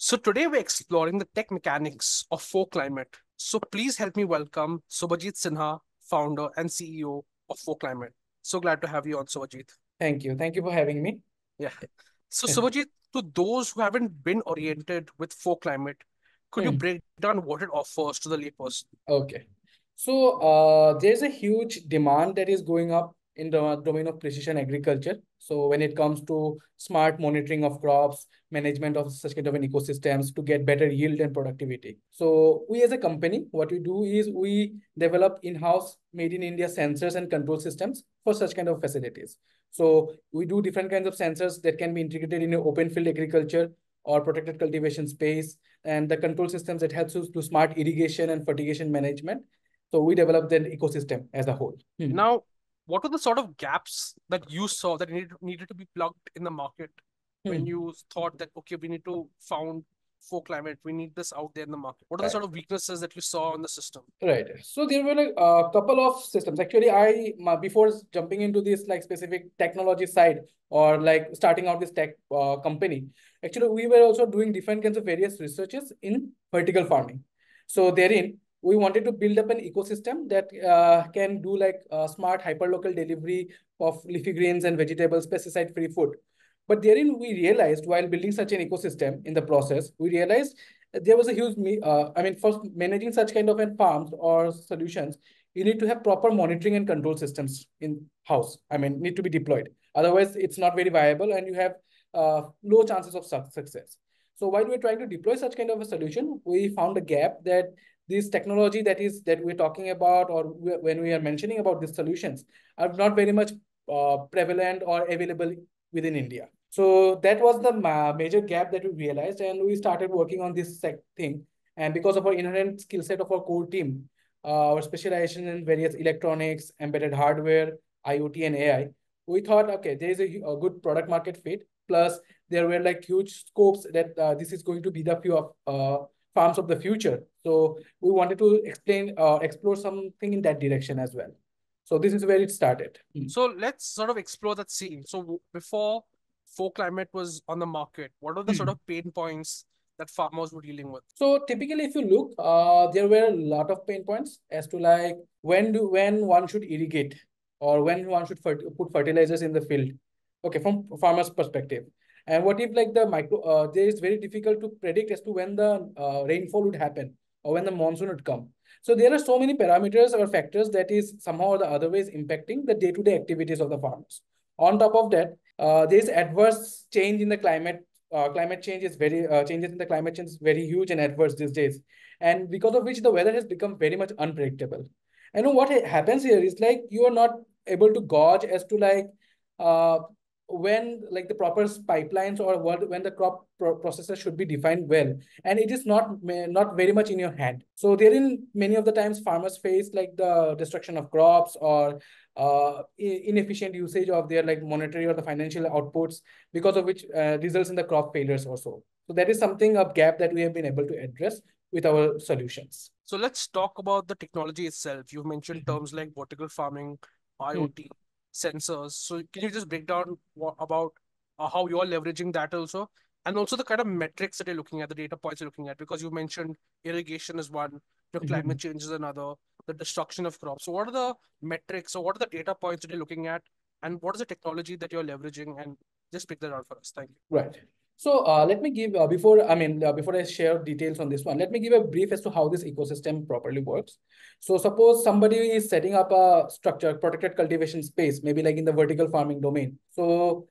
So today we're exploring the tech mechanics of 4Climate. So please help me welcome Subhajit Sinha, founder and CEO of 4Climate. So glad to have you on, Subhajit. Thank you. Thank you for having me. Yeah. So Subhajit, to those who haven't been oriented with 4Climate, could you Hmm. break down what it offers to the layperson? Okay. So there's a huge demand that is going up in the domain of precision agriculture. So when it comes to smart monitoring of crops, management of such kind of an ecosystems to get better yield and productivity. So we as a company, what we do is we develop in-house made in India sensors and control systems for such kind of facilities. So we do different kinds of sensors that can be integrated in open field agriculture or protected cultivation space, and the control systems that helps us to smart irrigation and fertigation management. So we developed an ecosystem as a whole. Now, what are the sort of gaps that you saw that needed to be plugged in the market when Hmm. you thought that, okay, we need to found 4Climate, we need this out there in the market? What are the Right. sort of weaknesses that you saw in the system? Right. So there were like a couple of systems. Actually, before jumping into this like specific technology side or like starting out this tech company, actually we were also doing different kinds of various researches in vertical farming. So therein we wanted to build up an ecosystem that can do like smart hyperlocal delivery of leafy greens and vegetables, pesticide-free food. But therein we realized while building such an ecosystem in the process, we realized there was a huge for managing such kind of farms or solutions, you need to have proper monitoring and control systems in house. Need to be deployed, otherwise it's not very viable and you have low chances of success. So while we're trying to deploy such kind of a solution, we found a gap that this technology that we're talking about, or when we are mentioning about these solutions, are not very much prevalent or available within India. So that was the major gap that we realized, and we started working on this thing. And because of our inherent skill set of our core team, our specialization in various electronics, embedded hardware, IoT, and AI, we thought, okay, there is a good product market fit. Plus, there were like huge scopes that this is going to be the few of farms of the future. So we wanted to explore something in that direction as well. So this is where it started. So let's sort of explore that scene. So before 4Climate was on the market, what are the sort Hmm. of pain points that farmers were dealing with? So typically, if you look, there were a lot of pain points as to like when one should irrigate or when one should put fertilizers in the field. Okay, from farmer's perspective. And what if like there is very difficult to predict as to when the rainfall would happen or when the monsoon would come. So there are so many parameters or factors that is somehow or the other ways impacting the day-to-day activities of the farmers. On top of that, there is adverse change in the climate change is very changes in the climate change is very huge and adverse these days, and because of which the weather has become very much unpredictable. I know what happens here is like you are not able to gauge as to like uh, when like the proper pipelines or when the crop processor should be defined well, and it is not very much in your hand. So therein many of the times farmers face like the destruction of crops or inefficient usage of their like monetary or the financial outputs, because of which results in the crop failures also. So that is something a gap that we have been able to address with our solutions. So let's talk about the technology itself. You've mentioned Mhm. terms like vertical farming, Hmm. IoT, sensors. So can you just break down about how you're leveraging that also? And also the kind of metrics that you're looking at, the data points you're looking at, because you mentioned irrigation is one, your climate Mhm. change is another, the destruction of crops. So what are the metrics or what are the data points that you're looking at? And what is the technology that you're leveraging? And just pick that out for us. Thank you. Right. So let me give before I share details on this one, let me give a brief as to how this ecosystem properly works. So suppose somebody is setting up a structure, protected cultivation space, maybe like in the vertical farming domain. So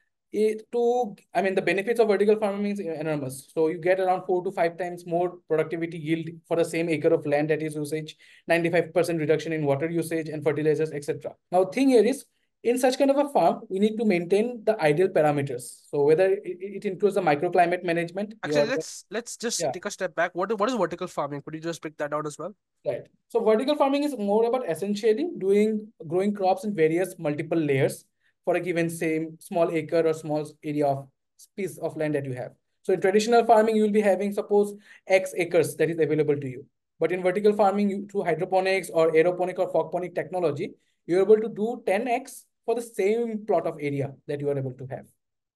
the benefits of vertical farming is enormous. So you get around 4 to 5 times more productivity yield for the same acre of land that is usage, 95% reduction in water usage and fertilizers, etc. Now, thing here is in such kind of a farm, we need to maintain the ideal parameters. So whether it includes the microclimate management, Actually, your let's just yeah, take a step back. What is vertical farming? Could you just pick that out as well? right. So vertical farming is more about essentially doing growing crops in various multiple layers for a given same small acre or small area of piece of land that you have. So in traditional farming, you will be having suppose X acres that is available to you. But in vertical farming, through hydroponics or aeroponic or fogponic technology, you're able to do 10x for the same plot of area that you are able to have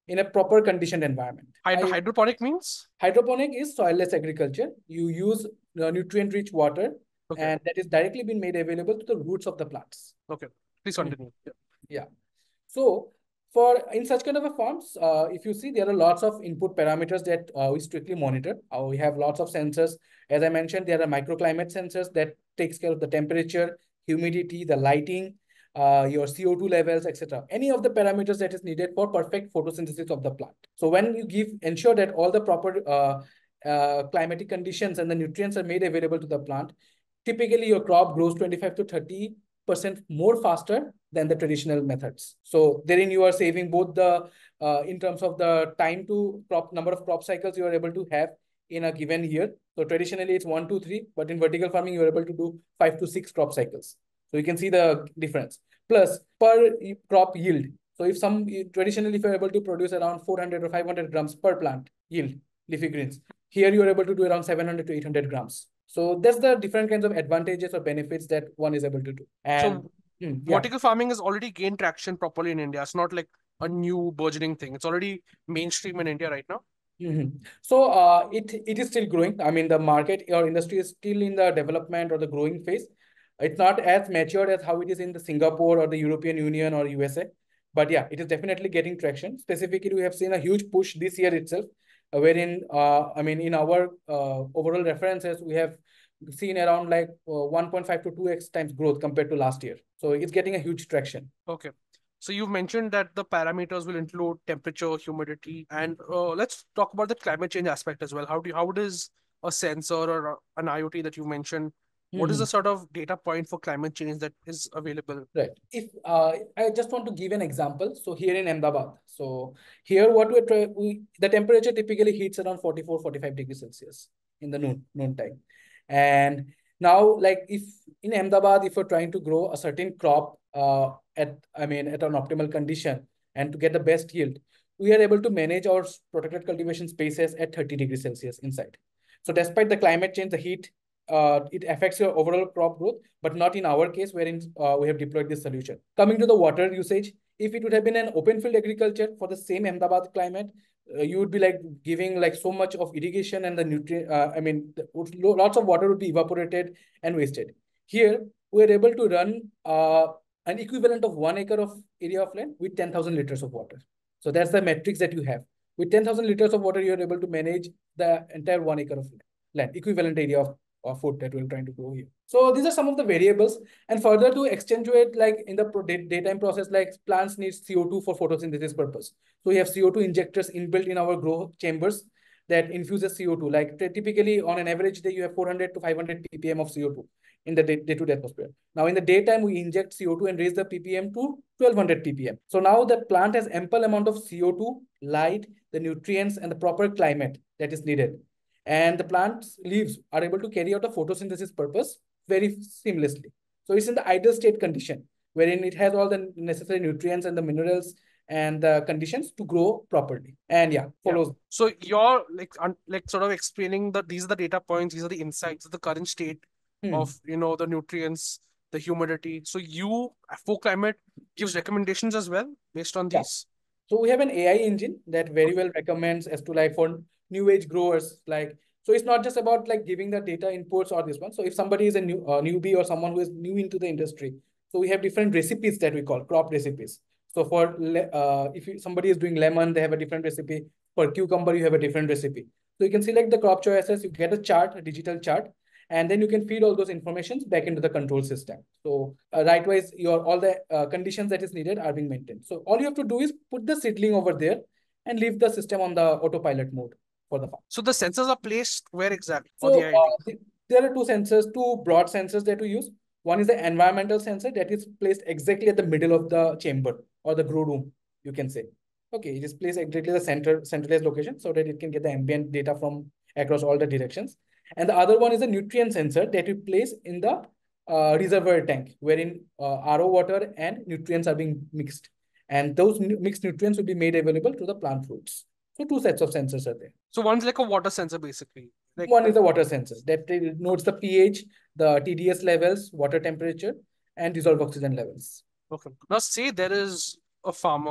in a proper conditioned environment. Hydroponic means? Hydroponic is soilless agriculture. You use nutrient-rich water, and that is directly been made available to the roots of the plants. Okay, please continue. Yeah. So in such kind of a farms, if you see, there are lots of input parameters that we strictly monitor. We have lots of sensors. As I mentioned, there are microclimate sensors that takes care of the temperature, humidity, the lighting, your CO2 levels, etc. Any of the parameters that is needed for perfect photosynthesis of the plant. So when you ensure that all the proper climatic conditions and the nutrients are made available to the plant, typically your crop grows 25 to 30% more faster than the traditional methods. So therein you are saving both the in terms of the time to crop number of crop cycles you are able to have in a given year. So traditionally it's 1 to 3, but in vertical farming you are able to do 5 to 6 crop cycles. So you can see the difference. Plus per crop yield. So if traditionally if you're able to produce around 400 or 500 grams per plant yield leafy greens, here you are able to do around 700 to 800 grams. So that's the different kinds of advantages or benefits that one is able to do. And vertical farming has already gained traction properly in India. It's not like a new burgeoning thing. It's already mainstream in India right now. So it is still growing. I mean, the market or industry is still in the development or the growing phase. It's not as matured as how it is in the Singapore or the European Union or USA. But yeah, it is definitely getting traction. Specifically, we have seen a huge push this year itself, wherein, I mean, in our overall references, we have seen around like 1.5 to 2x times growth compared to last year. So it's getting a huge traction. Okay. So you've mentioned that the parameters will include temperature, humidity, and let's talk about the climate change aspect as well. How does a sensor or an IoT that you mentioned, what is the sort of data point for climate change that is available? Right. If I just want to give an example. So here in Ahmedabad, so here what the temperature typically hits around 44, 45 degrees Celsius in the noon time. And now, like if in Ahmedabad, if you're trying to grow a certain crop at an optimal condition and to get the best yield, we are able to manage our protected cultivation spaces at 30 degrees Celsius inside. So despite the climate change, the heat, it affects your overall crop growth, but not in our case, wherein we have deployed this solution. Coming to the water usage, if it would have been an open field agriculture for the same Ahmedabad climate, you would be like giving like so much of irrigation and the nutrient, lots of water would be evaporated and wasted. Here, we are able to run an equivalent of 1 acre of area of land with 10,000 liters of water. So that's the metrics that you have. With 10,000 liters of water, you are able to manage the entire 1 acre of land, equivalent area of food that we're trying to grow here. So these are some of the variables. And further to accentuate, like in the daytime process, like plants need CO2 for photosynthesis purpose. So we have CO2 injectors inbuilt in our grow chambers that infuses CO2. Like typically on an average day, you have 400 to 500 ppm of CO2 in the day-to-day atmosphere. Now in the daytime, we inject CO2 and raise the ppm to 1200 ppm. So now the plant has ample amount of CO2, light, the nutrients, and the proper climate that is needed. And the plant's leaves are able to carry out a photosynthesis purpose very seamlessly. So it's in the ideal state condition, wherein it has all the necessary nutrients and the minerals and the conditions to grow properly. And yeah, follows. Yeah. So you're like sort of explaining that these are the data points, these are the insights of the current state of the nutrients, the humidity. So 4Climate gives recommendations as well based on these. So we have an AI engine that very well recommends as to like for new age growers, like, so it's not just about like giving the data inputs or this one. So if somebody is a newbie or someone who is new into the industry, so we have different recipes that we call crop recipes. So for if somebody is doing lemon, they have a different recipe. For cucumber, you have a different recipe. So you can select the crop choices, you get a chart, a digital chart, and then you can feed all those informations back into the control system. So rightwise, all the conditions that is needed are being maintained. So all you have to do is put the seedling over there and leave the system on the autopilot mode for the farm. So the sensors are placed where exactly? So there are two broad sensors that we use. One is the environmental sensor that is placed exactly at the middle of the chamber or the grow room, you can say. Okay, it is placed exactly the centralized location so that it can get the ambient data from across all the directions. And the other one is a nutrient sensor that we place in the reservoir tank, wherein RO water and nutrients are being mixed. And those mixed nutrients will be made available to the plant roots. So two sets of sensors are there. So one's like a water sensor, basically. One is a water sensor that notes the pH, the TDS levels, water temperature, and dissolved oxygen levels. Okay. Now say there is a farmer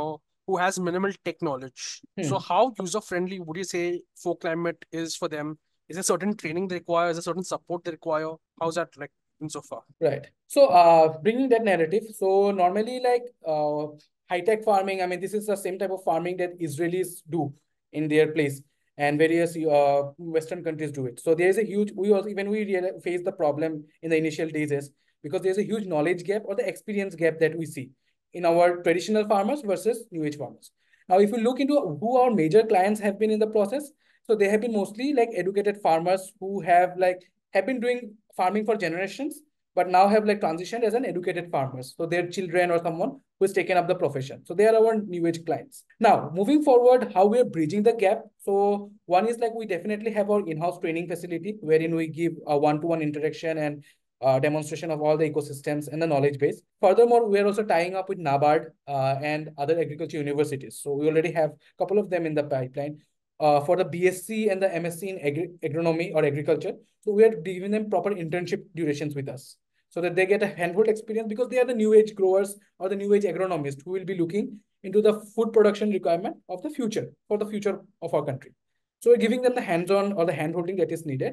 who has minimal tech knowledge. So how user-friendly would you say 4Climate is for them? Is there certain training they require? Is there certain support they require? How's that like in so far? Right. So, bringing that narrative. So normally, like high-tech farming. I mean, this is the same type of farming that Israelis do in their place, and various Western countries do it. So there is a huge. We also even we face the problem in the initial days is because there's a huge knowledge gap or the experience gap that we see in our traditional farmers versus new age farmers. Now, if you look into who our major clients have been in the process, so they have been mostly like educated farmers who have been doing farming for generations but now have like transitioned as an educated farmers. So their children or someone who has taken up the profession. So they are our new age clients. Now, moving forward, how we are bridging the gap. So one is like we definitely have our in-house training facility wherein we give a one-to-one interaction and demonstration of all the ecosystems and the knowledge base. Furthermore, we are also tying up with NABARD and other agriculture universities. So we already have a couple of them in the pipeline. For the BSc and the MSc in agronomy or agriculture. So we are giving them proper internship durations with us so that they get a handhold experience because they are the new age growers or the new age agronomists who will be looking into the food production requirement of the future for the future of our country. So we're giving them the hands-on or the hand-holding that is needed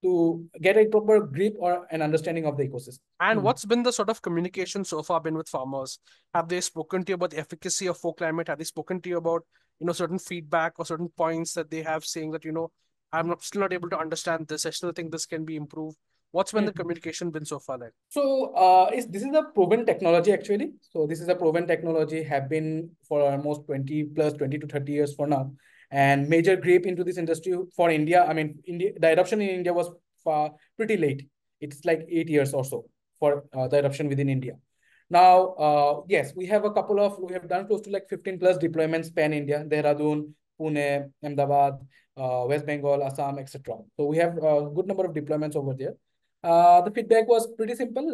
to get a proper grip or an understanding of the ecosystem. And what's been the sort of communication so far been with farmers? Have they spoken to you about the efficacy of 4Climate? Have they spoken to you about, certain feedback or certain points that they have saying that, still not able to understand this. I still think this can be improved. What's been the communication been so far like? So this is a proven technology actually. So this is a proven technology have been for almost 20 plus 20 to 30 years for now. And major grape into this industry for India. I mean, India, the adoption in India was pretty late. It's like 8 years or so for the adoption within India. Now, yes, we have we have done close to like 15 plus deployments pan India, Dehradun, Pune, Ahmedabad, West Bengal, Assam, etc. So we have a good number of deployments over there. The feedback was pretty simple.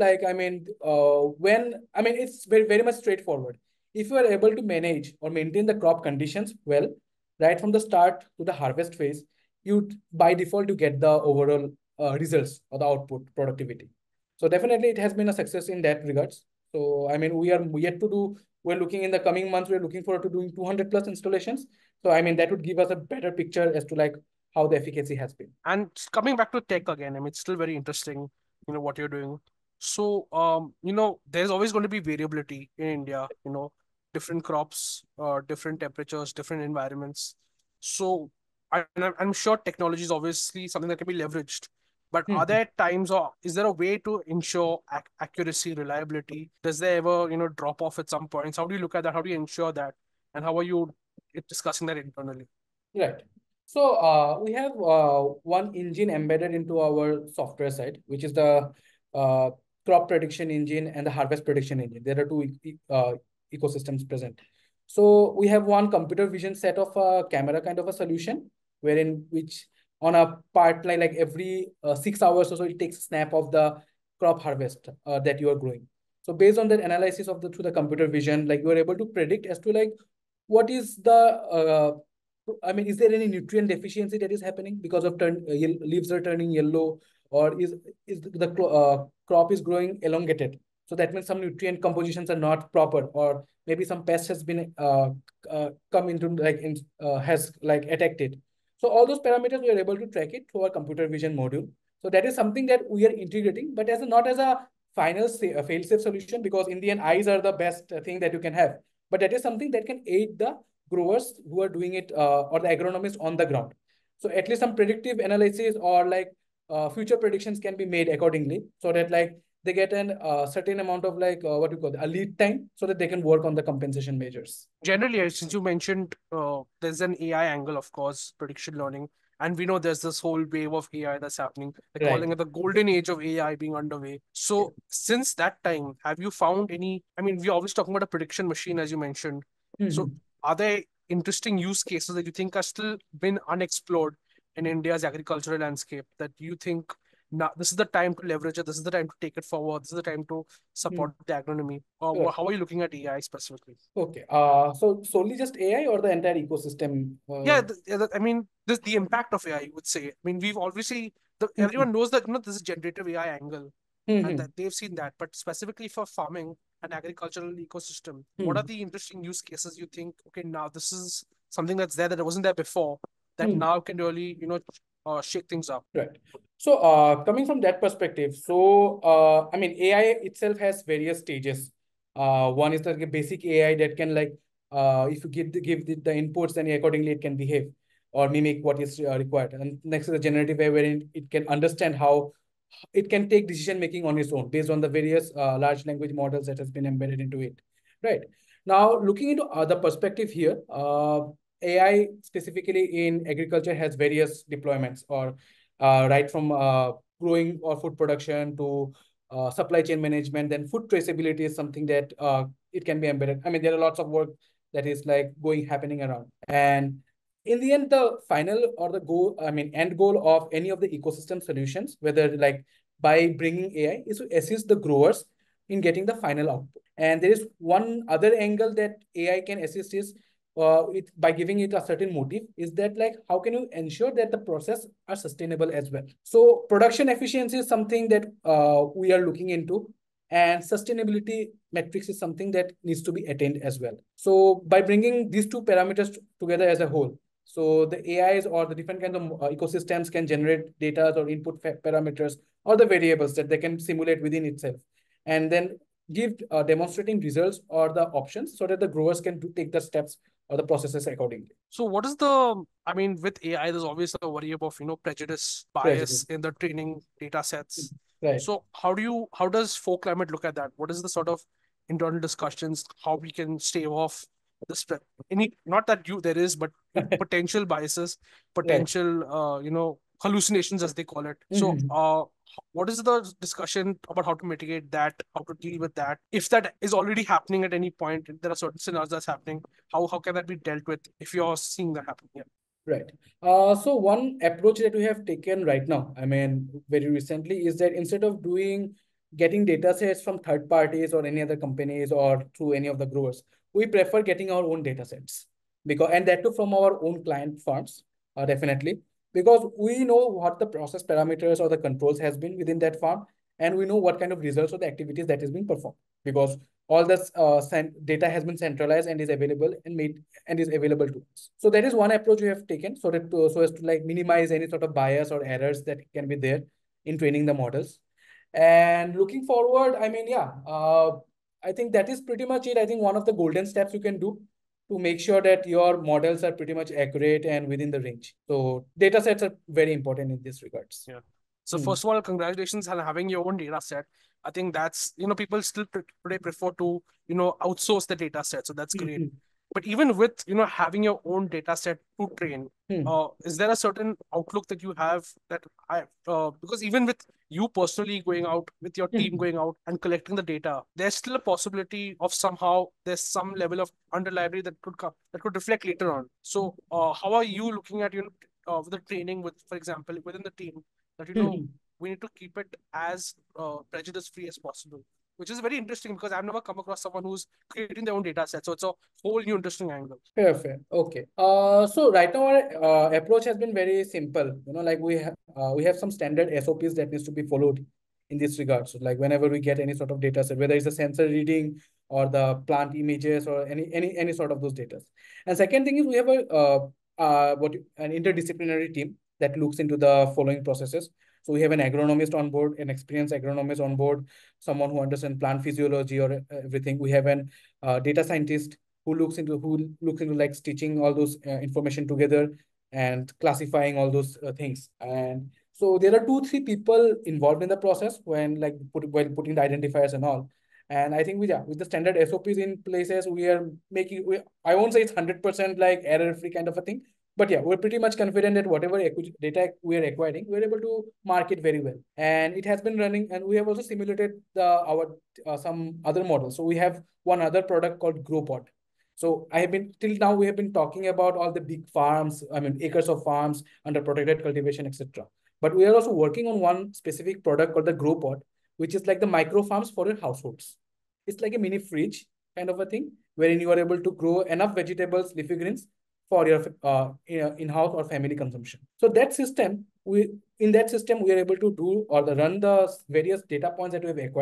It's very, very much straightforward. If you are able to manage or maintain the crop conditions well, right from the start to the harvest phase, you by default you get the overall results or the output productivity. So definitely it has been a success in that regards. So I mean, we are yet to do. We're looking in the coming months. We're looking forward to doing 200 plus installations. So I mean, that would give us a better picture as to like how the efficacy has been. And coming back to tech again, I mean, it's still very interesting, what you're doing. So, there's always going to be variability in India, different crops, different temperatures, different environments. So, I'm sure technology is obviously something that can be leveraged. But are there times or is there a way to ensure accuracy, reliability? Does there ever, drop off at some points? How do you look at that? How do you ensure that? And how are you discussing that internally? Right. So we have one engine embedded into our software side, which is the uh, crop prediction engine and the harvest prediction engine. There are two ecosystems present. So we have one computer vision set of a camera kind of a solution, wherein which on a part like every 6 hours or so, it takes a snap of the crop harvest that you are growing. So based on that analysis of the through the computer vision, like you are able to predict as to like what is the I mean, is there any nutrient deficiency that is happening because of leaves are turning yellow, or is the crop is growing elongated? So that means some nutrient compositions are not proper, or maybe some pest has been come into has like attacked it. So all those parameters we are able to track it through our computer vision module. So that is something that we are integrating, but as not as a final fail-safe solution, because in the end, eyes are the best thing that you can have. But that is something that can aid the growers who are doing it or the agronomists on the ground. So at least some predictive analysis or future predictions can be made accordingly, so that like they get an certain amount of what you call a lead time, so that they can work on the compensation measures. Generally, since you mentioned there's an AI angle, of course, prediction learning, and we know there's this whole wave of AI that's happening. They're calling Right. it the golden age of AI being underway. So, since that time, have you found any? I mean, we're always talking about a prediction machine, as you mentioned. So, Mhm. are there interesting use cases that you think are still been unexplored in India's agricultural landscape that you think now this is the time to leverage it, this is the time to take it forward, this is the time to support Mhm. the agronomy? Or Right. how are you looking at AI specifically? Okay. So solely just AI or the entire ecosystem? Yeah, I mean, this the impact of AI, you would say. I mean, we've obviously Mhm. everyone knows that this is generative AI angle, and Mhm. that they've seen that. But specifically for farming, an agricultural ecosystem, what are the interesting use cases you think, okay, now this is something that's there that wasn't there before, that now can really, shake things up? Right. So, coming from that perspective, I mean, AI itself has various stages. One is the basic AI that can if you give the inputs, then accordingly it can behave or mimic what is required. And next is the generative AI, wherein it can understand how it can take decision making on its own based on the various large language models that has been embedded into it. Right. Now, looking into other perspective here, AI specifically in agriculture has various deployments, or right from growing or food production to supply chain management. Then food traceability is something that it can be embedded. I mean, there are lots of work that is happening around. And in the end, the final or the goal, I mean, end goal of any of the ecosystem solutions, whether by bringing AI, is to assist the growers in getting the final output. And there is one other angle that AI can assist is by giving it a certain motive, is that how can you ensure that the process are sustainable as well. So production efficiency is something that we are looking into, and sustainability metrics is something that needs to be attained as well. So by bringing these two parameters together as a whole, so the AIs or the different kinds of ecosystems can generate data or input parameters or the variables that they can simulate within itself, and then give demonstrating results or the options so that the growers can take the steps or the processes accordingly. So what is the, I mean, with AI, there's always a worry of, prejudice, bias Prejudice. in the training data sets. Right. So how does 4Climate look at that? What is the sort of internal discussions, how we can stave off this, not that there is, but potential biases, Right. potential, hallucinations as they call it. So, what is the discussion about how to mitigate that, how to deal with that? If that is already happening at any point, there are certain scenarios that's happening. How can that be dealt with if you're seeing that happen? Yeah. Right. So one approach that we have taken right now, I mean, very recently, is that instead of getting data sets from third parties or any other companies or through any of the growers, we prefer getting our own data sets, and that too from our own client farms, definitely, because we know what the process parameters or the controls has been within that farm, and we know what kind of results or the activities that is being performed, because all this data has been centralized and is available and is available to us. So that is one approach we have taken, so as to minimize any sort of bias or errors that can be there in training the models. And looking forward, I mean, I think that is pretty much it. I think one of the golden steps you can do to make sure that your models are pretty much accurate and within the range. So data sets are very important in this regards. Yeah. So first of all, congratulations on having your own data set. I think that's, people still today prefer to, outsource the data set. So that's great. But even with, having your own data set to train, is there a certain outlook that you have that because even with you personally going out, with your team going out and collecting the data, there's still a possibility of somehow there's some level of unreliability that could come, that could reflect later on. So how are you looking at, the training with, for example, within the team, that, we need to keep it as prejudice free as possible, which is very interesting because I've never come across someone who's creating their own data set. So it's a whole new interesting angle. Fair, fair. Okay. So right now our approach has been very simple. We have some standard SOPs that needs to be followed in this regard. So whenever we get any sort of data set, whether it's a sensor reading or the plant images or any sort of those data. And second thing is we have an interdisciplinary team that looks into the following processes. So we have an agronomist on board, an experienced agronomist on board, someone who understands plant physiology or everything. We have an data scientist who looks into stitching all those information together and classifying all those things. And so there are 2-3 people involved in the process when while putting the identifiers and all. And I think with the standard SOPs in places, we are I won't say it's 100% error free kind of a thing, but we're pretty much confident that whatever data we are acquiring, we're able to mark it very well. And it has been running, and we have also simulated our some other models. So we have one other product called GrowPod. So till now we have been talking about all the big farms, I mean acres of farms under protected cultivation, etc. But we are also working on one specific product called the GrowPod, which is like the micro farms for your households. It's like a mini fridge kind of a thing, wherein you are able to grow enough vegetables, leafy greens for your in-house or family consumption. So in that system we are able to run the various data points that we have acquired,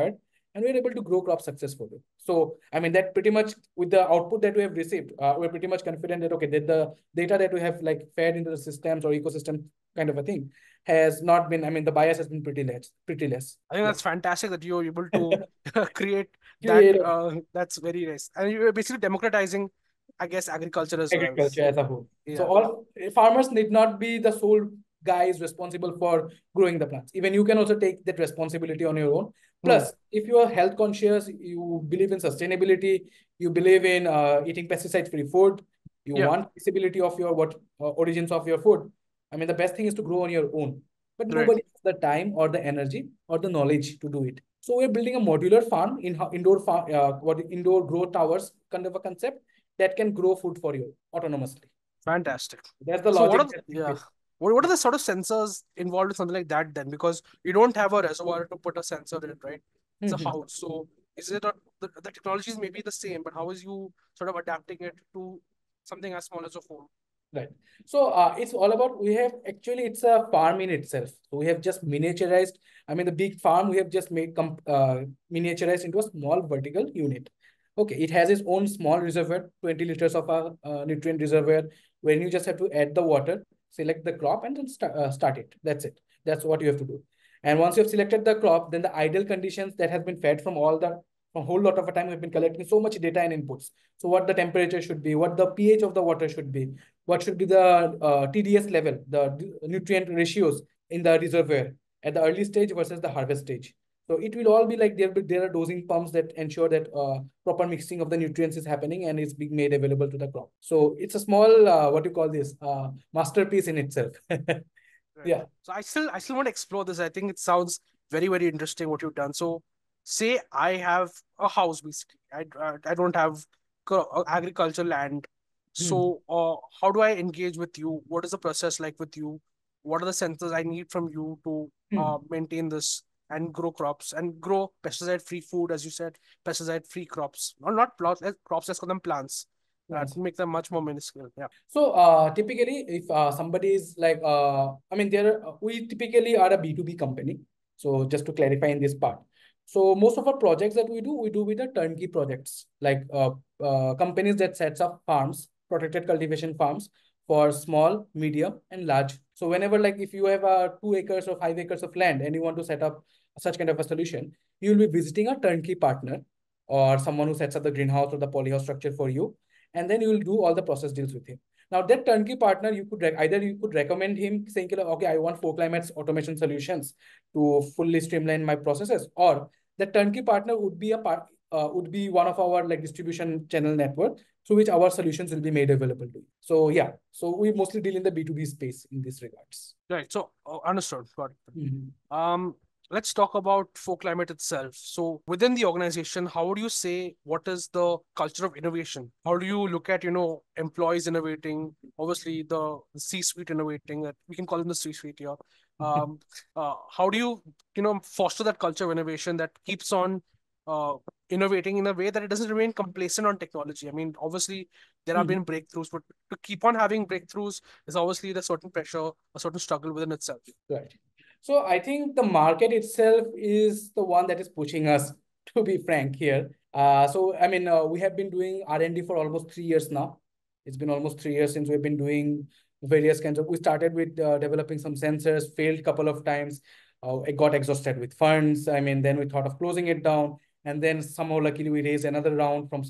and we're able to grow crops successfully. So, I mean, that pretty much with the output that we have received, we're pretty much confident that, okay, that the data that we have like fed into the systems or ecosystem kind of a thing has not been, I mean, the bias has been pretty less, pretty less. I think Yeah. that's fantastic that you're able to create that. Create That's very nice, and you're basically democratizing, I guess, agriculture as well. agriculture as a whole. So Yeah. all farmers need not be the sole guys responsible for growing the plants. Even you can also take that responsibility on your own. Hmm. Plus, if you are health conscious, you believe in sustainability, you believe in eating pesticide-free food, you Yeah. want visibility of your what origins of your food. I mean, the best thing is to grow on your own. But Right. nobody has the time or the energy or the knowledge to do it. So we're building a modular farm in indoor farm, indoor grow towers kind of a concept that can grow food for you autonomously. Fantastic. That's the So what logic are that we yeah? built. What are the sort of sensors involved in something like that then? Because you don't have a reservoir to put a sensor in, right? It's a Mhm. house. So is it a, the technology is maybe the same, but how is you sort of adapting it to something as small as a home? Right. So it's all about, we have actually, it's a farm in itself. So we have just miniaturized, I mean, the big farm, we have just made miniaturized into a small vertical unit. Okay, it has its own small reservoir, 20 liters of a nutrient reservoir, where you just have to add the water, select the crop, and then start it. That's it. That's what you have to do. And once you have selected the crop, then the ideal conditions that has been fed from all the, from a whole lot of a time, we've been collecting so much data and inputs. So what the temperature should be, what the pH of the water should be, what should be the TDS level, the nutrient ratios in the reservoir at the early stage versus the harvest stage. So it will all be like there are dosing pumps that ensure that proper mixing of the nutrients is happening and is being made available to the crop. So it's a small what you call this masterpiece in itself. Right. Yeah. So I still want to explore this. I think it sounds very, very interesting what you've done. So say I have a house basically. I don't have agricultural land. Hmm. So how do I engage with you? What is the process like with you? What are the sensors I need from you to Hmm. maintain this and grow crops and grow pesticide-free food, as you said, pesticide-free crops. Or not plots, crops, let's call them plants. Yes. To make them much more minuscule. Yeah. So typically, if somebody is like, I mean, we typically are a B2B company. So just to clarify in this part. So most of our projects that we do with the turnkey projects, like companies that sets up farms, protected cultivation farms for small, medium, and large. So whenever, like, if you have 2 acres or 5 acres of land and you want to set up such kind of a solution, you will be visiting a turnkey partner or someone who sets up the greenhouse or the polyhouse structure for you, and then you will do all the process deals with him. Now that turnkey partner, you could either you could recommend him saying, okay, I want 4Climate's automation solutions to fully streamline my processes, or the turnkey partner would be a part, would be one of our like distribution channel network through which our solutions will be made available to you. So yeah, so we mostly deal in the B2B space in this regards. Right. So understood. Got it. Mhm. Um, let's talk about 4Climate itself. So within the organization, how would you say what is the culture of innovation? How do you look at, employees innovating, obviously the C-suite innovating, that we can call them the C-suite here. Um, how do you, foster that culture of innovation that keeps on uh, innovating in a way that it doesn't remain complacent on technology? I mean, obviously there have Mhm. been breakthroughs, but to keep on having breakthroughs is obviously the certain pressure, a certain struggle within itself. Right. So I think the market itself is the one that is pushing us, to be frank here. So I mean, we have been doing R&D for almost 3 years now. It's been almost 3 years since we've been doing various kinds of. We started with developing some sensors, failed a couple of times. It got exhausted with funds. I mean, then we thought of closing it down, and then somehow luckily we raised another round from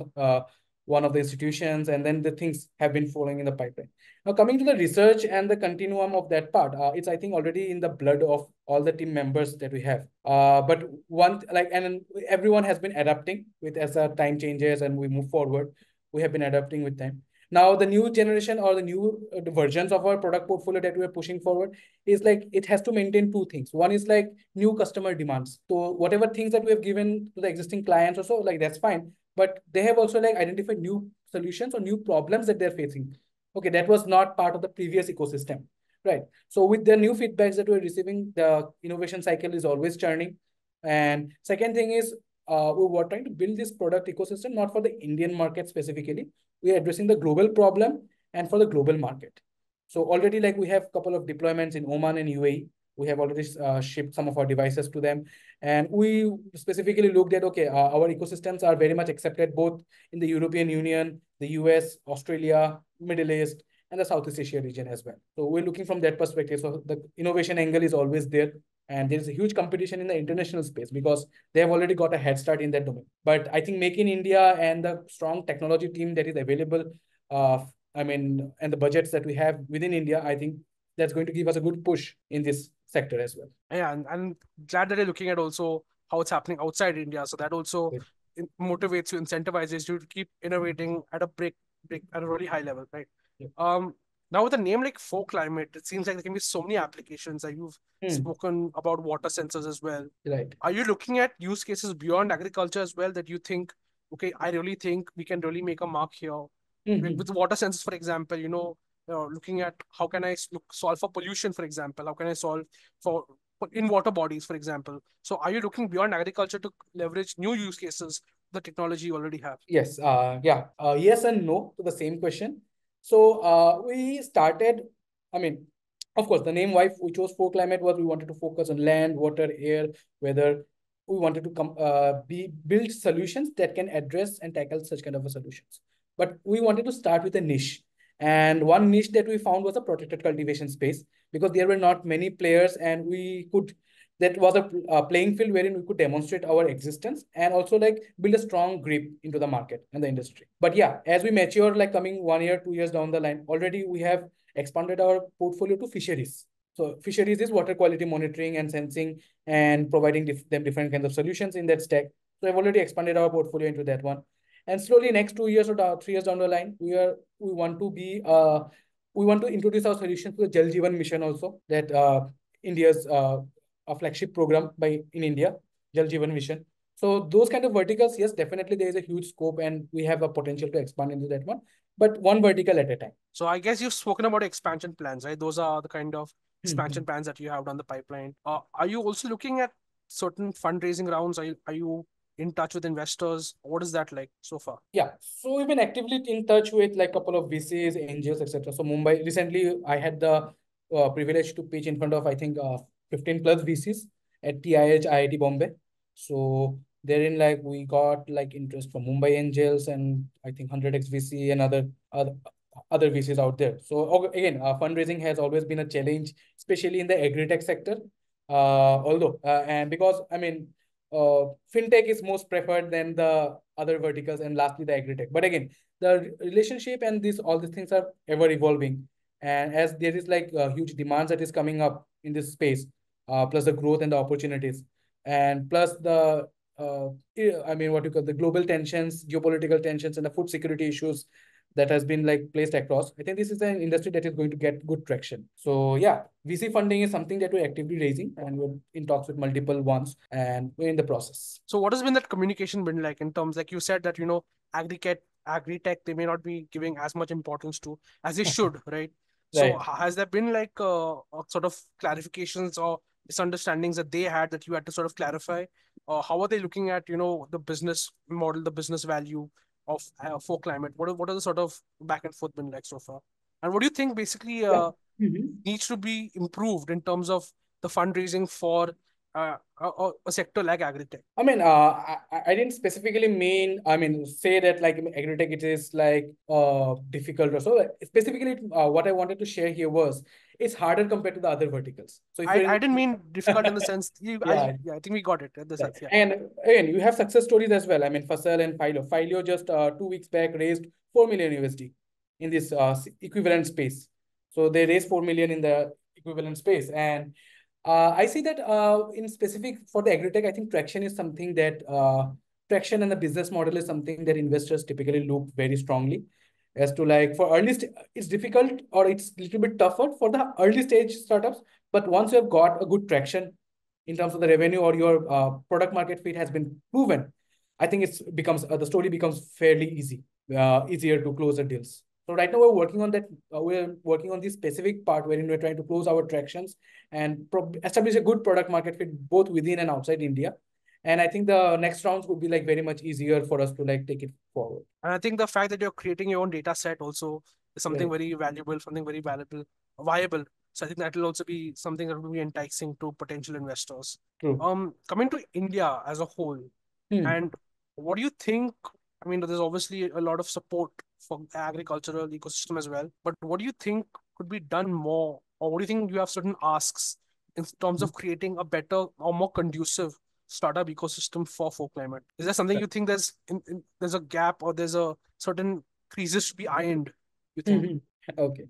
one of the institutions, and then the things have been falling in the pipeline. Now, coming to the research and the continuum of that part, it's I think already in the blood of all the team members that we have. But one like, and everyone has been adapting with as the time changes and we move forward. We have been adapting with time. Now, the new generation or the new versions of our product portfolio that we are pushing forward is like it has to maintain two things. One is like new customer demands. So whatever things that we have given to the existing clients or so, like that's fine. But they have also like identified new solutions or new problems that they're facing. Okay, that was not part of the previous ecosystem, right? So with the new feedbacks that we're receiving, the innovation cycle is always churning. And second thing is, we were trying to build this product ecosystem not for the Indian market specifically. We are addressing the global problem and for the global market. So already like we have a couple of deployments in Oman and UAE We have already shipped some of our devices to them. And we specifically looked at, okay, our ecosystems are very much accepted both in the European Union, the US, Australia, Middle East, and the Southeast Asia region as well. So we're looking from that perspective. So the innovation angle is always there. And there is a huge competition in the international space because they have already got a head start in that domain. But I think Make in India and the strong technology team that is available, and the budgets that we have within India, I think that's going to give us a good push in this sector as well. Yeah, and glad that you're looking at also how it's happening outside India. So that also motivates you, incentivizes you to keep innovating at a break at a really high level, right? Yeah. Now with a name like 4Climate, it seems like there can be so many applications. Like you've spoken about water sensors as well. Right. Are you looking at use cases beyond agriculture as well that you think, okay, I really think we can really make a mark here? With water sensors, for example, looking at how can I solve for pollution, for example, how can I solve for in water bodies, for example. So are you looking beyond agriculture to leverage new use cases the technology you already have? Yes. Yes and no to the same question. So we started, I mean, of course, the name why we chose 4Climate was we wanted to focus on land, water, air, weather. We wanted to build solutions that can address and tackle such kind of solutions. But we wanted to start with a niche. And one niche that we found was a protected cultivation space because there were not many players and that was a playing field wherein we could demonstrate our existence and also like build a strong grip into the market and the industry. But yeah, as we mature, like coming 1 year, 2 years down the line, already we have expanded our portfolio to fisheries. So fisheries is water quality monitoring and sensing and providing them different kinds of solutions in that stack. So I've already expanded our portfolio into that one. And slowly next 2 years or 3 years down the line, we want to introduce our solution to the Jal Jeevan mission also that India's a flagship program in India, Jal Jeevan Mission. So those kind of verticals, yes, definitely there is a huge scope and we have a potential to expand into that one, but one vertical at a time. So I guess you've spoken about expansion plans, right? Those are the kind of expansion plans that you have on the pipeline. Are you also looking at certain fundraising rounds? Are you in touch with investors? What is that like so far? Yeah, so we've been actively in touch with like a couple of VCs, angels, etc. So Mumbai recently, I had the privilege to pitch in front of I think 15 plus VCs at TIH IIT Bombay. So therein like we got like interest from Mumbai Angels and I think 100x VC and other VCs out there. So again, fundraising has always been a challenge, especially in the agri-tech sector. And because fintech is most preferred than the other verticals, and lastly the agri-tech. But again, the relationship and all these things are ever evolving, and as there is like huge demands that is coming up in this space, plus the growth and the opportunities, and plus the what you call the global tensions, geopolitical tensions, and the food security issues that has been like placed across. I think this is an industry that is going to get good traction. So yeah, VC funding is something that we're actively raising and we're in talks with multiple ones and we're in the process. So what has been that communication been like in terms, like you said that, agri-tech, they may not be giving as much importance to as they should, right? So Right. has there been like a sort of clarifications or misunderstandings that they had that you had to sort of clarify? Or how are they looking at, the business model, the business value of 4Climate? What are the sort of back and forth been like so far? And what do you think basically Yeah. Mhm. needs to be improved in terms of the fundraising for a sector like agri-tech? I didn't specifically say that like agri-tech it is like difficult or so. Specifically, what I wanted to share here was it's harder compared to the other verticals. So if I, you're in I didn't mean difficult in the sense yeah, yeah, I think we got it in the right. sense, yeah. And again, you have success stories as well. I mean, Fasal and Philo. Philo just 2 weeks back raised 4 million USD in this equivalent space. So they raised 4 million in the equivalent space. And I see that in specific for the agri-tech, I think traction and the business model is something that investors typically look very strongly as to like for it's difficult or it's a little bit tougher for the early stage startups. But once you have got a good traction in terms of the revenue or your product market fit has been proven, I think the story becomes fairly easier to close the deals. So right now we're working on that. We're working on this specific part wherein we're trying to close our tractions and establish a good product market fit both within and outside India. And I think the next rounds would be like very much easier for us to like take it forward. And I think the fact that you're creating your own data set also is something Right. very valuable, something very valuable, viable. So I think that will also be something that will be enticing to potential investors. True. Coming to India as a whole, Hmm. and what do you think? I mean, there's obviously a lot of support for the agricultural ecosystem as well, but what do you think could be done more, or what do you think you have certain asks in terms of creating a better or more conducive startup ecosystem for 4Climate? Is there something you think there's a gap or there's a certain creases to be ironed, you think? Mhm. Okay.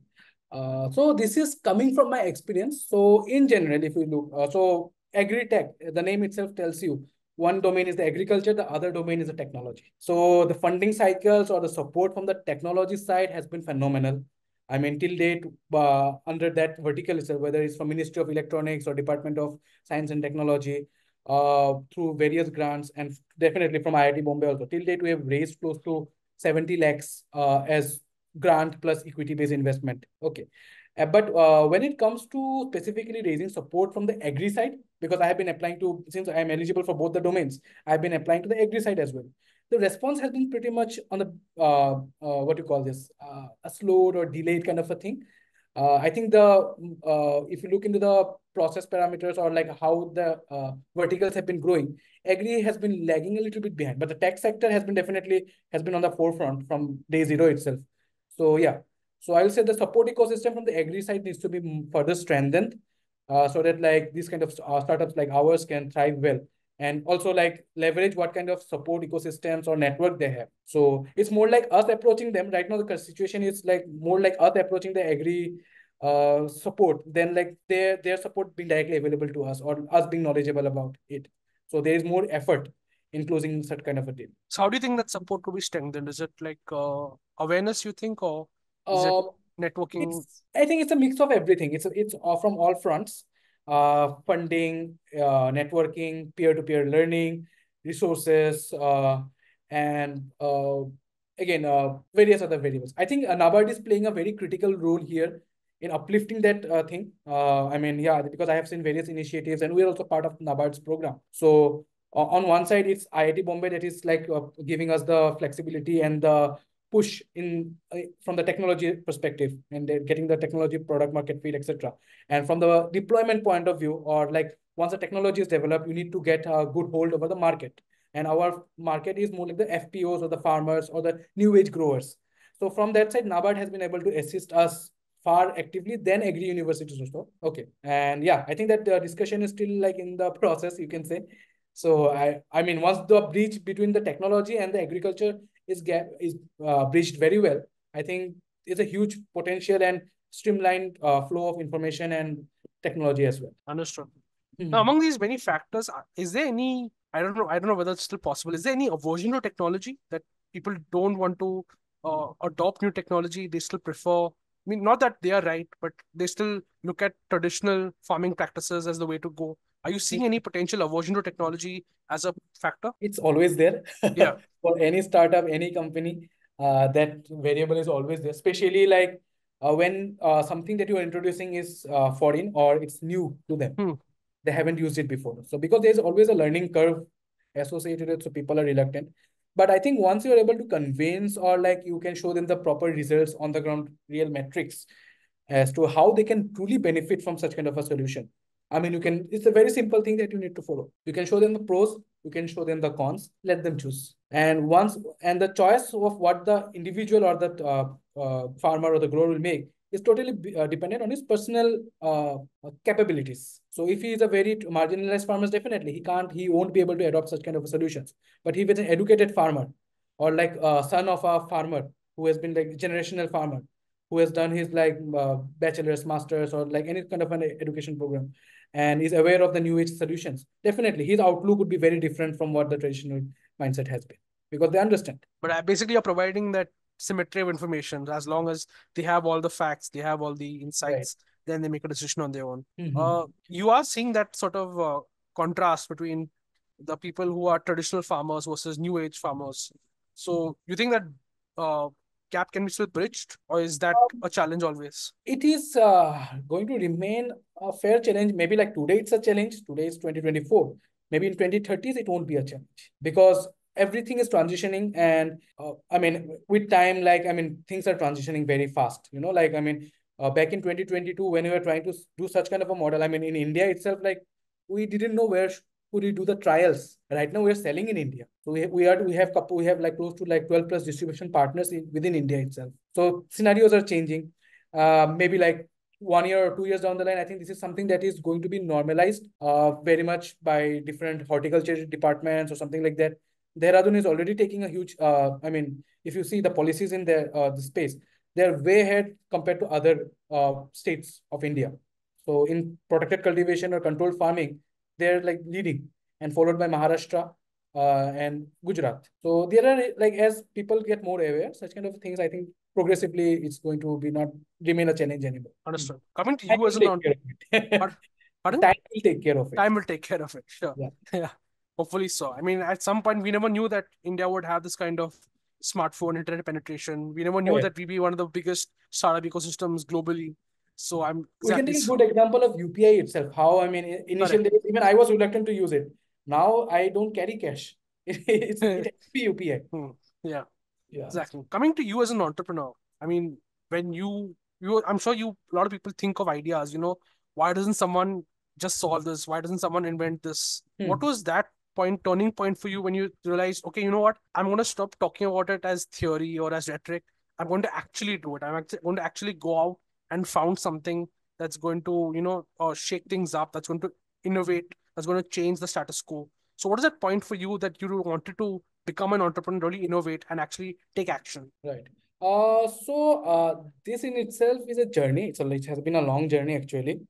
So this is coming from my experience. So in general, if you look, so agri-tech, the name itself tells you one domain is the agriculture, the other domain is the technology. So the funding cycles or the support from the technology side has been phenomenal. I mean, till date, under that vertical itself, whether it's from Ministry of Electronics or Department of Science and Technology, through various grants, and definitely from IIT Bombay also. Till date, we have raised close to 70 lakhs as grant plus equity based investment. Okay. But when it comes to specifically raising support from the agri side, because I have been applying to, since I am eligible for both the domains, I've been applying to the agri side as well. The response has been pretty much on the, what do you call this, a slowed or delayed kind of a thing. I think if you look into the process parameters or like how the verticals have been growing, agri has been lagging a little bit behind, but the tech sector has been definitely has been on the forefront from day zero itself. So yeah, so I'll say the support ecosystem from the agri side needs to be further strengthened, so that like these kind of startups like ours can thrive well, and also like leverage what kind of support ecosystems or network they have. So it's more like us approaching them right now. The situation is like more like us approaching the agri support than like their support being directly available to us or us being knowledgeable about it. So there is more effort in closing such kind of a deal. So how do you think that support could be strengthened? Is it like awareness, you think, or is it Uh, networking? I think it's a mix of everything. It's from all fronts. Funding, networking, peer-to-peer learning, resources, and again, various other variables. I think NABARD is playing a very critical role here in uplifting that thing. I mean, yeah, because I have seen various initiatives, and we're also part of NABARD's program. So on one side, it's IIT Bombay that is like giving us the flexibility and the push in from the technology perspective, and getting the technology product market fit, etc. And from the deployment point of view, or like once the technology is developed, you need to get a good hold over the market. And our market is more like the FPOs or the farmers or the new age growers. So from that side, NABARD has been able to assist us far actively than agri universities also. Okay. And yeah, I think that the discussion is still like in the process, you can say. So I mean, once the bridge between the technology and the agriculture is bridged very well, I think it's a huge potential and streamlined flow of information and technology as well. Understood. Now, Mhm. among these many factors, is there any, I don't know whether it's still possible, is there any aversion to technology that people don't want to adopt new technology? They still prefer, I mean, not that they are right, but they still look at traditional farming practices as the way to go. Are you seeing any potential aversion to technology as a factor? It's always there Yeah. for any startup, any company. That variable is always there, especially like when something that you are introducing is foreign or it's new to them. Hmm. They haven't used it before. So because there's always a learning curve associated with, so people are reluctant. But I think once you're able to convince or like you can show them the proper results on the ground, real metrics as to how they can truly benefit from such kind of a solution. I mean, it's a very simple thing that you need to follow. You can show them the pros, you can show them the cons, let them choose. And the choice of what the individual or the farmer or the grower will make is totally dependent on his personal capabilities. So if he is a very marginalized farmer, definitely he won't be able to adopt such kind of solutions. But if it's an educated farmer or like a son of a farmer who has been like generational farmer, who has done his like bachelor's, master's, or like any kind of an education program, and is aware of the new age solutions, definitely his outlook would be very different from what the traditional mindset has been, because they understand. But basically, you're providing that symmetry of information. As long as they have all the facts, they have all the Right. insights, then they make a decision on their own. Mm-hmm. You are seeing that sort of contrast between the people who are traditional farmers versus new age farmers. So, you think that uh, gap can be still bridged, or is that a challenge always? It is going to remain a fair challenge. Maybe like today it's a challenge. Today is 2024. Maybe in 2030s it won't be a challenge, because everything is transitioning. And I mean, with time, like I mean, things are transitioning very fast. You know, like I mean, back in 2022 when we were trying to do such kind of a model. I mean, in India itself, like we didn't know where could we do the trials. Right now, we're selling in India, so we have like close to like 12 plus distribution partners within India itself. So scenarios are changing. Maybe like 1 year or 2 years down the line, I think this is something that is going to be normalized very much by different horticulture departments or something like that. Dehradun is already taking a huge. I mean, if you see the policies in the space, they're way ahead compared to other states of India. So in protected cultivation or controlled farming, they're like leading, and followed by Maharashtra and Gujarat. So there are like as people get more aware, such kind of things, I think progressively it's going to be not remain a challenge anymore. Understood. Coming to Time you as will an take care of it. pardon? Time will take care of it. Time will take care of it. Sure. Yeah. Yeah. Hopefully so. I mean, at some point, we never knew that India would have this kind of smartphone internet penetration. We never knew Correct. that we'd be one of the biggest startup ecosystems globally. So I'm We can exactly take a good example of UPI itself. How, I mean, initial correct. days, even I was reluctant to use it. Now I don't carry cash. It has to be UPI. Hmm. Yeah. Yeah. Exactly. Coming to you as an entrepreneur, I mean, when I'm sure a lot of people think of ideas, why doesn't someone just solve this? Why doesn't someone invent this? What Hmm. was that turning point for you when you realized, okay, you know what? I'm going to stop talking about it as theory or as rhetoric. I'm going to actually do it. I'm actually going to actually go out and found something that's going to, shake things up, that's going to innovate, that's going to change the status quo. So what is that point for you that you wanted to become an entrepreneur, really innovate and actually take action? Right. This in itself is a journey. It has been a long journey actually.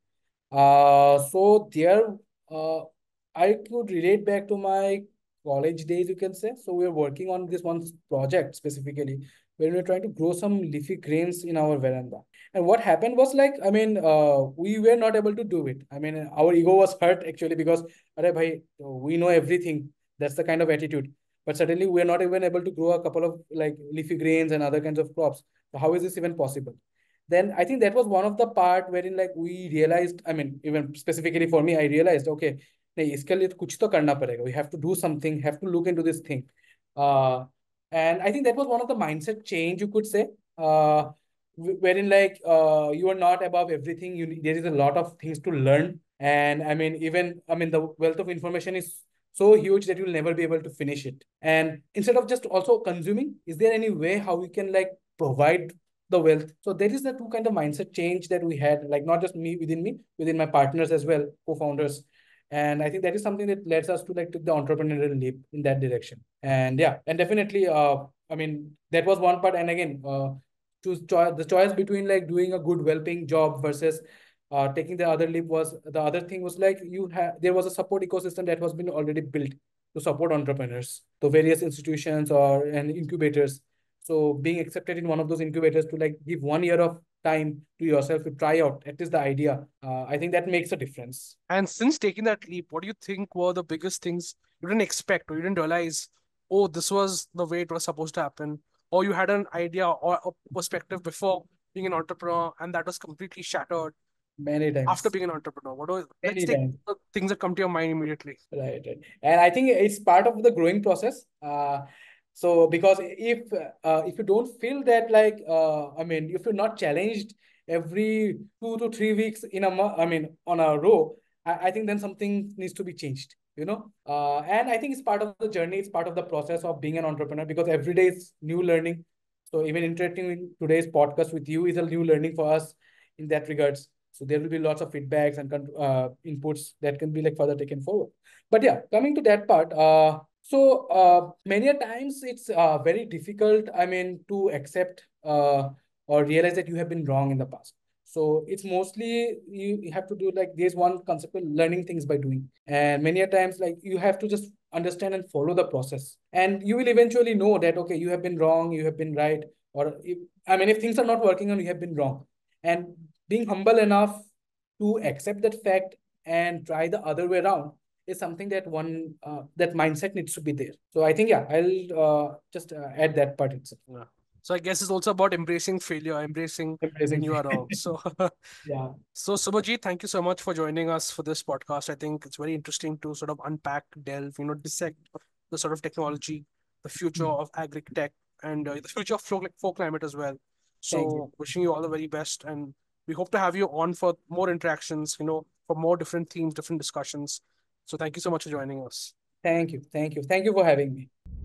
Uh, I could relate back to my college days, you can say. So we are working on this one project specifically where we are trying to grow some leafy greens in our veranda. And what happened was like, I mean, we were not able to do it. I mean, our ego was hurt actually because, Arey bhai, we know everything. That's the kind of attitude. But suddenly we are not even able to grow a couple of like leafy greens and other kinds of crops. So how is this even possible? Then I think that was one of the part wherein like we realized, I mean, even specifically for me, I realized, okay, नहीं इसके लिए तो कुछ तो करना पड़ेगा. We have to do something, have to look into this thing. Uh, and I think that was one of the mindset change you could say, wherein like you are not above everything. There is a lot of things to learn. And I mean, the wealth of information is so huge that you'll never be able to finish it. And instead of just also consuming, is there any way how we can like provide the wealth? So there is the two kind of mindset change that we had, like not just me, within my partners as well, co-founders. And I think that is something that lets us to like take the entrepreneurial leap in that direction. And yeah, and definitely, I mean, that was one part. And again, the choice between like doing a good, well-paying job versus taking the other leap was the other thing was like there was a support ecosystem that was been already built to support entrepreneurs, the various institutions or and incubators. So being accepted in one of those incubators to like give 1 year of time to yourself to try out at least the idea, I think that makes a difference. And since taking that leap, what do you think were the biggest things you didn't expect or you didn't realize, oh, this was the way it was supposed to happen? Or you had an idea or a perspective before being an entrepreneur and that was completely shattered Many after times. being an entrepreneur? Let's Many take times. the things that come to your mind immediately. Right, right. And I think it's part of the growing process. So because if you don't feel that like I mean if you're not challenged every 2 to 3 weeks in a month, I mean on a row, I think then something needs to be changed. And I think it's part of the journey. It's part of the process of being an entrepreneur because every day is new learning. So even interacting in today's podcast with you is a new learning for us in that regards. So there will be lots of feedbacks and inputs that can be like further taken forward. But yeah, coming to that part, many a times it's very difficult, I mean, to accept or realize that you have been wrong in the past. So it's mostly you have to do like there's one concept of learning things by doing. And many a times like you have to just understand and follow the process. And you will eventually know that, okay, you have been wrong, you have been right. Or if things are not working on, you have been wrong. And being humble enough to accept that fact and try the other way around is something that that mindset needs to be there. So I think yeah, I'll just add that part itself. Yeah. So I guess it's also about embracing failure, embracing when Embracing. you are wrong. So Yeah. So, Subhajit, thank you so much for joining us for this podcast. I think it's very interesting to sort of unpack, delve, dissect the sort of technology, the future Hmm. of agri tech, and the future of 4Climate as well. Thank you. So, wishing you all the very best and We hope to have you on for more interactions, for more different themes, different discussions. So thank you so much for joining us. Thank you. Thank you. Thank you for having me.